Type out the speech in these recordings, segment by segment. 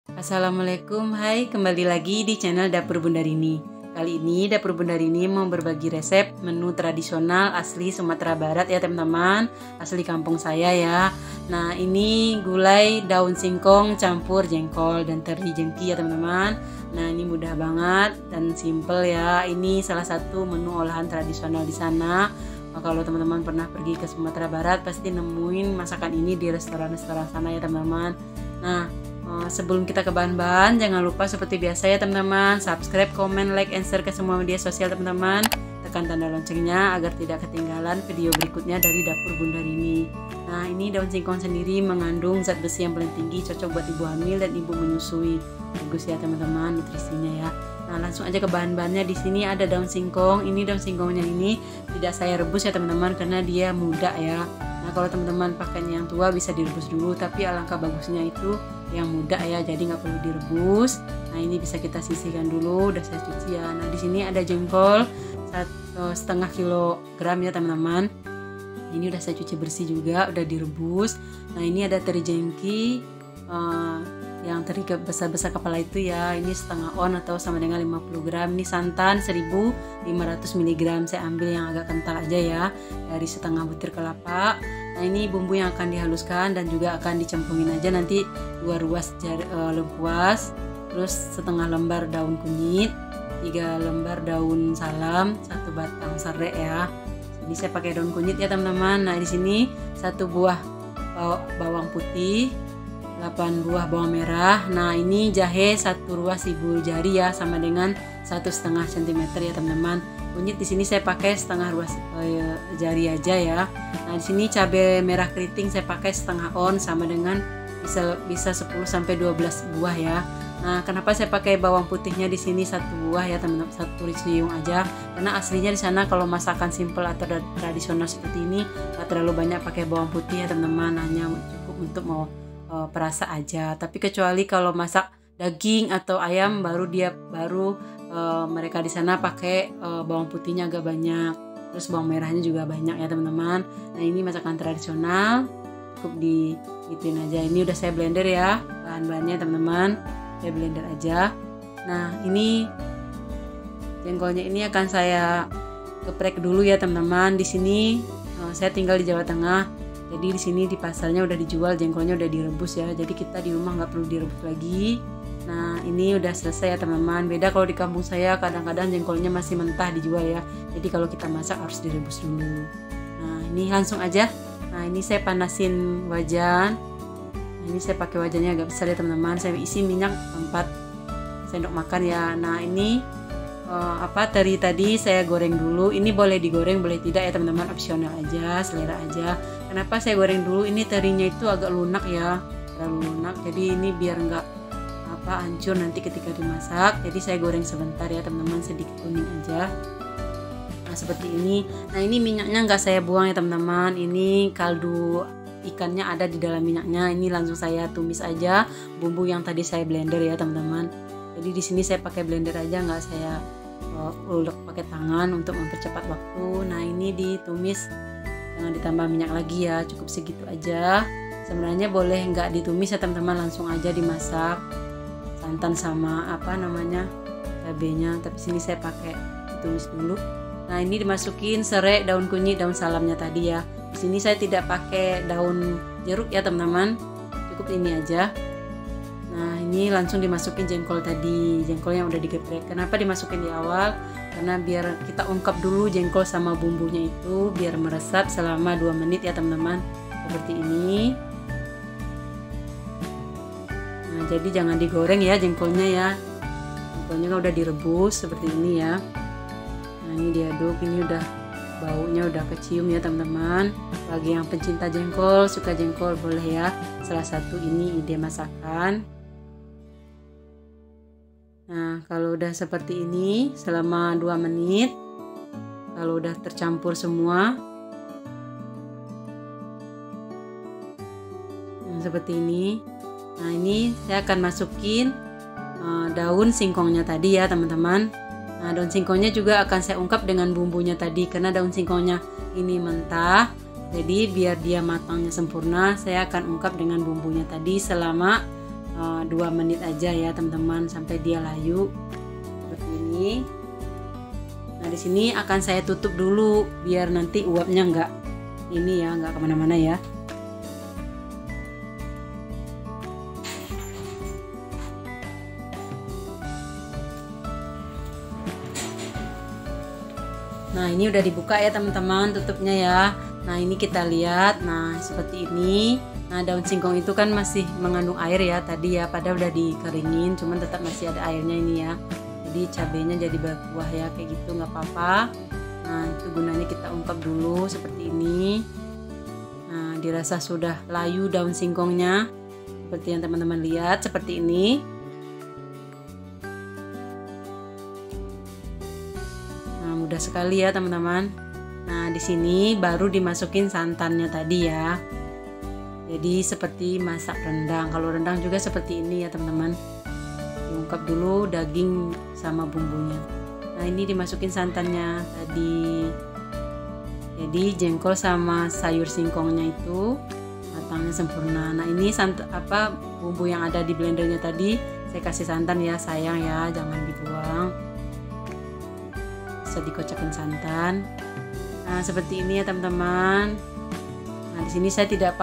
Assalamualaikum, hai, kembali lagi di channel Dapur Bunda Rini. Kali ini Dapur Bunda Rini mau berbagi resep menu tradisional asli Sumatera Barat ya teman-teman, asli kampung saya ya. Nah ini gulai daun singkong campur jengkol dan teri jengki ya teman-teman. Nah ini mudah banget dan simple ya. Ini salah satu menu olahan tradisional di sana. Kalau teman-teman pernah pergi ke Sumatera Barat pasti nemuin masakan ini di restoran-restoran sana ya teman-teman. Nah sebelum kita ke bahan-bahan, jangan lupa seperti biasa ya teman-teman, subscribe, komen, like, and share ke semua media sosial teman-teman. Tekan tanda loncengnya agar tidak ketinggalan video berikutnya dari Dapur Bunda Rini. Nah ini daun singkong sendiri mengandung zat besi yang paling tinggi, cocok buat ibu hamil dan ibu menyusui. Bagus ya teman-teman nutrisinya ya. Nah langsung aja ke bahan-bahannya. Di sini ada daun singkong. Ini daun singkongnya ini tidak saya rebus ya teman-teman karena dia muda ya. Nah kalau teman-teman pakainya yang tua bisa direbus dulu, tapi alangkah bagusnya itu yang muda ya, jadi nggak perlu direbus. Nah ini bisa kita sisihkan dulu, udah saya cuci ya. Nah di sini ada jengkol 1,5 kilogram ya teman-teman. Ini udah saya cuci bersih juga, udah direbus. Nah ini ada teri jengki yang teri besar-besar kepala itu ya, ini setengah on atau sama dengan 50 gram. Ini santan 1500 mg, saya ambil yang agak kental aja ya, dari setengah butir kelapa. Nah ini bumbu yang akan dihaluskan dan juga akan dicemplungin aja nanti 2 ruas lengkuas, terus setengah lembar daun kunyit, 3 lembar daun salam, 1 batang serai ya. Ini saya pakai daun kunyit ya teman-teman. Nah di sini 1 buah bawang putih, 8 buah bawang merah. Nah ini jahe 1 ruas ibu jari ya, sama dengan 1,5 cm ya teman-teman. Kunyit di sini saya pakai setengah ruas jari aja ya. Nah di sini cabai merah keriting saya pakai setengah on, sama dengan bisa 10 sampai 12 buah ya. Nah kenapa saya pakai bawang putihnya di sini 1 buah ya teman-teman, 1 siung aja, karena aslinya di sana kalau masakan simple atau tradisional seperti ini gak terlalu banyak pakai bawang putih ya teman-teman, hanya cukup untuk mau perasa aja. Tapi kecuali kalau masak daging atau ayam baru mereka di sana pakai bawang putihnya agak banyak, terus bawang merahnya juga banyak ya teman-teman. Nah ini masakan tradisional, cukup digituin aja. Ini udah saya blender ya bahan-bahannya teman-teman, saya blender aja. Nah ini jengkolnya ini akan saya geprek dulu ya teman-teman. Di sini saya tinggal di Jawa Tengah, jadi di sini di pasarnya udah dijual jengkolnya, udah direbus ya, jadi kita di rumah nggak perlu direbus lagi. Nah ini udah selesai ya teman-teman. Beda kalau di kampung saya kadang-kadang jengkolnya masih mentah dijual ya, jadi kalau kita masak harus direbus dulu. Nah ini langsung aja. Nah ini saya panasin wajan. Nah, ini saya pakai wajannya agak besar ya teman-teman, saya isi minyak 4 sendok makan ya. Nah ini teri tadi saya goreng dulu. Ini boleh digoreng boleh tidak ya teman-teman, opsional aja, selera aja. Kenapa saya goreng dulu? Ini terinya itu agak lunak ya, terlalu lunak, jadi ini biar nggak hancur nanti ketika dimasak. Jadi saya goreng sebentar ya teman-teman, sedikit kuning aja. Nah seperti ini. Nah ini minyaknya nggak saya buang ya teman-teman, ini kaldu ikannya ada di dalam minyaknya. Ini langsung saya tumis aja bumbu yang tadi saya blender ya teman-teman. Jadi di sini saya pakai blender aja, nggak saya ulek pakai tangan untuk mempercepat waktu. Nah ini ditumis, jangan ditambah minyak lagi ya, cukup segitu aja. Sebenarnya boleh nggak ditumis ya teman-teman, langsung aja dimasak santan sama cabenya, tapi sini saya pakai ditumis dulu. Nah ini dimasukin serai, daun kunyit, daun salamnya tadi ya. Di sini saya tidak pakai daun jeruk ya teman-teman, cukup ini aja. Nah ini langsung dimasukin jengkol tadi, jengkol yang udah digeprek. Kenapa dimasukin di awal? Karena biar kita ungkap dulu jengkol sama bumbunya itu, biar meresap selama 2 menit ya teman-teman, seperti ini. Nah jadi jangan digoreng ya jengkolnya ya, jengkolnya kan udah direbus seperti ini ya. Nah ini diaduk, ini udah baunya udah kecium ya teman-teman. Bagi yang pencinta jengkol, suka jengkol, boleh ya, salah satu ini ide masakan. Nah kalau udah seperti ini selama 2 menit, kalau udah tercampur semua seperti ini. Nah ini saya akan masukin daun singkongnya tadi ya teman-teman. Nah daun singkongnya juga akan saya ungkap dengan bumbunya tadi, karena daun singkongnya ini mentah, jadi biar dia matangnya sempurna saya akan ungkap dengan bumbunya tadi selama 2 menit aja ya teman-teman, sampai dia layu seperti ini. Nah di sini akan saya tutup dulu biar nanti uapnya nggak kemana-mana ya. Nah ini udah dibuka ya teman-teman tutupnya ya. Nah ini kita lihat, nah seperti ini. Nah daun singkong itu kan masih mengandung air ya tadi ya, padahal udah dikeringin, cuman tetap masih ada airnya ini ya. Jadi cabenya jadi berkuah ya, kayak gitu nggak apa-apa. Nah itu gunanya kita ungkap dulu seperti ini. Nah dirasa sudah layu daun singkongnya, seperti yang teman-teman lihat seperti ini. Nah mudah sekali ya teman-teman. Nah di sini baru dimasukin santannya tadi ya. Jadi seperti masak rendang. Kalau rendang juga seperti ini ya teman-teman. Diungkap dulu daging sama bumbunya. Nah ini dimasukin santannya tadi. Jadi jengkol sama sayur singkongnya itu matangnya sempurna. Nah ini bumbu yang ada di blendernya tadi saya kasih santan ya, sayang ya, jangan dibuang. Bisa dikocakin santan. Nah seperti ini ya teman-teman. Nah di sini saya tidak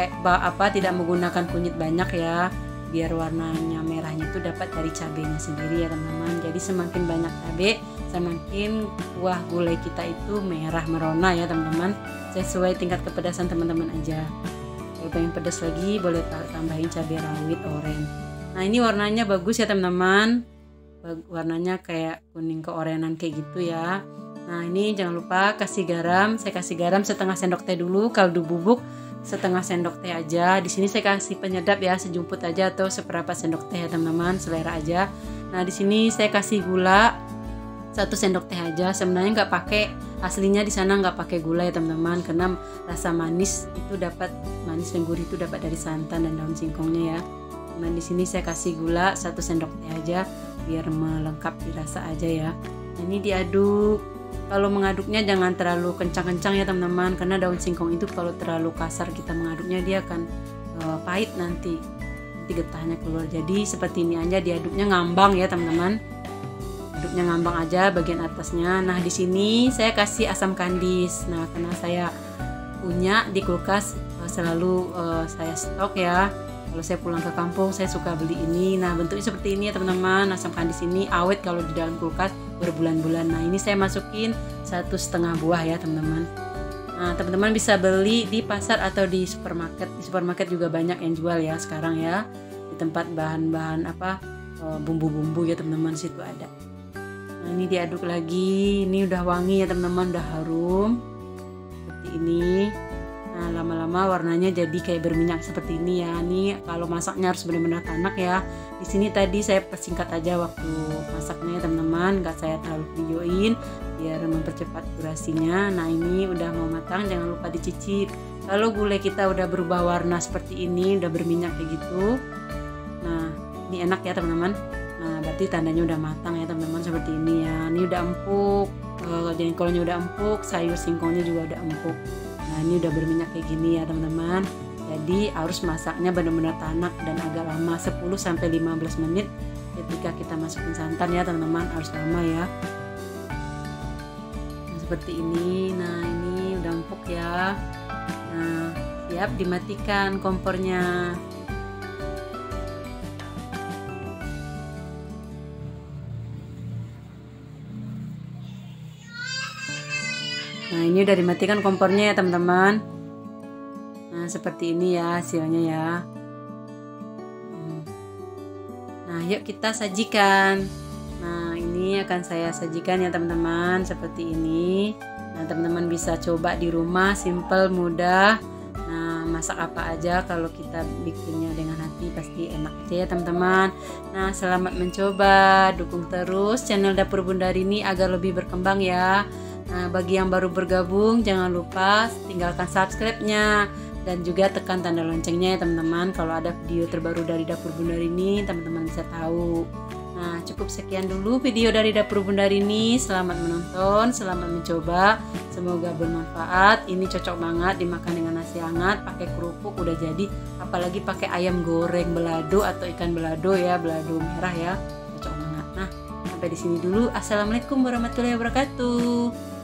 tidak menggunakan kunyit banyak ya, biar warnanya merahnya itu dapat dari cabenya sendiri ya teman-teman. Jadi semakin banyak cabai, semakin kuah gulai kita itu merah merona ya teman-teman. Sesuai tingkat kepedasan teman-teman aja. Kalau pengen pedas lagi boleh tambahin cabai rawit orange. Nah ini warnanya bagus ya teman-teman. Warnanya kayak kuning keorenan kayak gitu ya. Nah ini jangan lupa kasih garam. Saya kasih garam setengah sendok teh dulu, kaldu bubuk setengah sendok teh aja. Di sini saya kasih penyedap ya, sejumput aja atau seperempat sendok teh ya teman-teman, selera aja. Nah di sini saya kasih gula 1 sendok teh aja. Sebenarnya nggak pakai, aslinya di sana nggak pakai gula ya teman-teman, karena rasa manis dan gurih itu dapat dari santan dan daun singkongnya ya. Nah di sini saya kasih gula 1 sendok teh aja biar melengkapi rasa aja ya. Nah, ini diaduk. Kalau mengaduknya jangan terlalu kencang-kencang ya teman-teman, karena daun singkong itu kalau terlalu kasar kita mengaduknya dia akan pahit nanti getahnya keluar. Jadi seperti ini aja diaduknya ngambang ya teman-teman. Aduknya ngambang aja bagian atasnya. Nah di sini saya kasih asam kandis. Nah karena saya punya di kulkas selalu saya stok ya. Kalau saya pulang ke kampung saya suka beli ini. Nah bentuknya seperti ini ya teman-teman. Asam kandis ini awet kalau di dalam kulkas berbulan-bulan. Nah ini saya masukin 1,5 buah ya teman-teman. Nah teman-teman bisa beli di pasar atau di supermarket. Di supermarket juga banyak yang jual ya sekarang ya. Di tempat bahan-bahan bumbu-bumbu ya teman-teman, situ ada. Nah ini diaduk lagi. Ini udah wangi ya teman-teman, udah harum seperti ini. Nah lama-lama warnanya jadi kayak berminyak seperti ini ya. Ini kalau masaknya harus benar-benar tanak ya. Di sini tadi saya persingkat aja waktu masaknya ya teman-teman, nggak saya terlalu videoin biar mempercepat durasinya. Nah ini udah mau matang, jangan lupa dicicip. Kalau gulai kita udah berubah warna seperti ini, udah berminyak kayak gitu, nah ini enak ya teman-teman. Nah berarti tandanya udah matang ya teman-teman, seperti ini ya. Ini udah empuk, jengkolnya udah empuk, sayur singkongnya juga udah empuk. Nah ini udah berminyak kayak gini ya teman-teman. Jadi harus masaknya benar-benar tanak dan agak lama, 10-15 menit. Ketika kita masukin santan ya teman-teman, harus lama ya. Nah, seperti ini. Nah ini udah empuk ya. Nah siap dimatikan kompornya. Nah ini udah dimatikan kompornya ya teman-teman. Nah seperti ini ya hasilnya ya. Nah yuk kita sajikan. Nah ini akan saya sajikan ya teman-teman, seperti ini. Nah teman-teman bisa coba di rumah, simple, mudah. Nah masak apa aja kalau kita bikinnya dengan hati pasti enak aja ya teman-teman. Nah selamat mencoba, dukung terus channel Dapur Bunda Rini agar lebih berkembang ya. Nah bagi yang baru bergabung jangan lupa tinggalkan subscribe-nya dan juga tekan tanda loncengnya ya teman-teman. Kalau ada video terbaru dari Dapur Bunda Rini teman-teman bisa tahu. Nah cukup sekian dulu video dari Dapur Bunda Rini. Selamat menonton, selamat mencoba, semoga bermanfaat. Ini cocok banget dimakan dengan nasi hangat, pakai kerupuk udah jadi. apalagi pakai ayam goreng belado atau ikan belado ya, belado merah ya, cocok banget. Nah, sampai di sini dulu. Assalamualaikum warahmatullahi wabarakatuh.